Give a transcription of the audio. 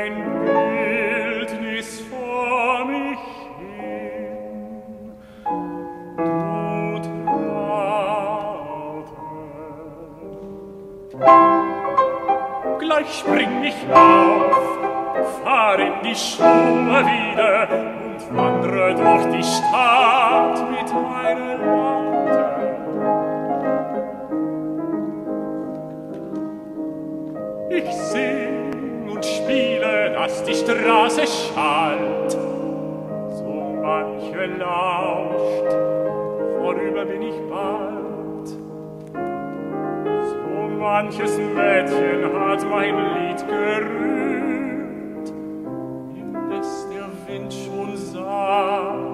ein Bildnis vor mich hin, du Traute. Gleich spring ich auf, fahr in die Schule wieder und wandre durch die Stadt mit meiner Laute. Ich sing und spiele, dass die Straße schallt, so manche lauscht, vorüber bin ich bald. So manches Mädchen hat mein Lied gerührt, indes der Wind schon sah,